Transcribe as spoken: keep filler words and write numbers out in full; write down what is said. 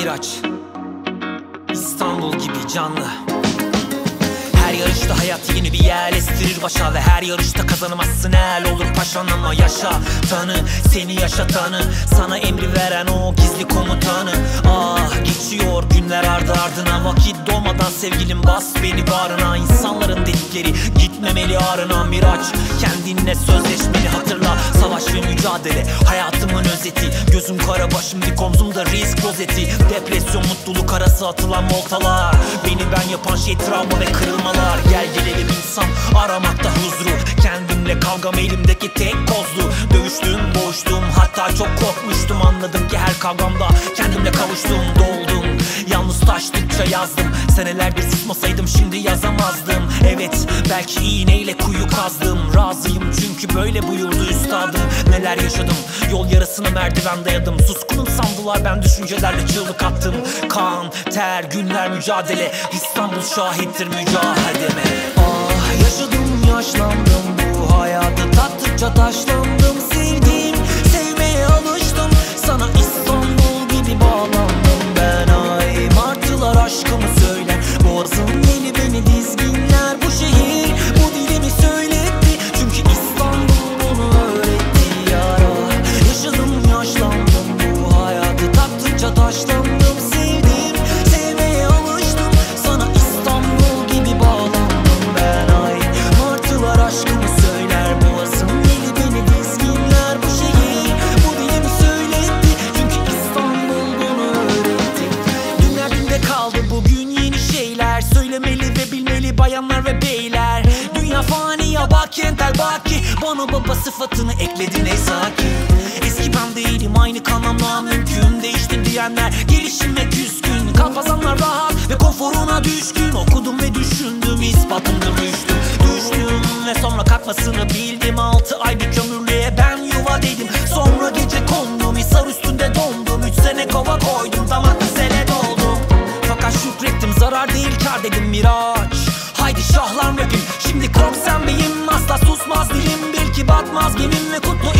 Miraç, İstanbul gibi canlı. Her yarışta hayat yeni bir yer estirir başa, ve her yarışta kazanamazsın el olur paşan, ama yaşa tanı, seni yaşatanı, sana emri veren o gizli komutanı. Ah geçiyor günler ardı ardına, vakit dolmadan sevgilim bas beni bağrına. İnsanların dedikleri gitmemeli arına. Miraç, kendinle sözleşmeni hatırla. Savaş ve mücadele hayatımın özeti. Gözüm kara, başım dik, omzumda risk rozeti. Depresyon, mutluluk arası atılan voltalar. Beni ben yapan şey travma ve kırılmalar. Gel gelelim insan aramakta huzuru. Kendimle kavgam elimdeki tek kozlu. Dövüştüm, boğuştum, hatta çok korkmuştum. Anladım ki her kavgamda kendimle kavuştum. Doldum, yalnız taştıkça yazdım. Senelerdir susmasaydım şimdi yazamazdım. Evet, belki iğneyle kuyu kazdım. Razıyım çünkü böyle buyurdu üstadım. Neler yaşadım, yol yarısına merdiven dayadım. Suskunum sandılar, ben düşüncelerle çığlık attım. Kan, ter, günler mücadele. İstanbul şahittir mücadeleme. Ah yaşadım, yaşlandım, bu hayatı tattıkça taşlandım. Sevdim, sevmeye alıştım, sana İstanbul gibi bağlandım ben. Ay martılar aşkımı söyler, boğazım yeni beni dizginler. Bu şehir bu dilimi söyletti, çünkü İstanbul bunu öğretti yara. Yaşadım, yaşlandım, bu hayatı tattıkça taşlandım. Sevdim, sevmeye alıştım, sana İstanbul gibi bağlandım ben. Ay martılar aşkımı söyler, boğazım yeni beni dizginler. Bu şehir bu dilimi söyletti, çünkü İstanbul bunu öğretti. Dünler dünde kaldı, bugün yeni şeyler söylemeli ve bilmeli bayanlar ve beyler. Dünya fani ya bak entel baki, bana baba sıfatını ekledin ey sakin. Eski ben değilim, aynı kanamla mümkün. Değişti diyenler gelişime küskün. Kalpazanlar rahat ve konforuna düşkün. Okudum ve düşündüm, ispatımda düştüm. Düştüm ve sonra kalkmasını bildim. Altı ay bir kömürlüğe ben yuva dedim. Sonra gece kondum, hisar üstünde dondum. Üç sene kova koydum, damak mesele doldum. Fakat şükrettim, zarar değil kar dedim. Miraç, haydi şahlan rapim. Şimdi krop sen beyim, asla susmaz dilim. Bil ki batmaz gemim ve kutlu